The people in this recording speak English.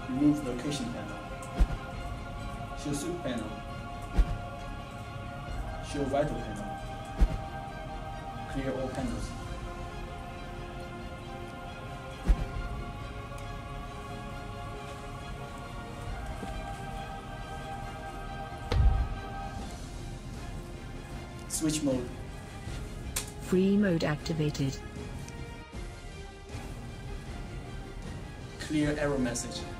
Remove location panel. Show soup panel. Show vital panel. Clear all panels. Switch mode. Free mode activated. Clear error message.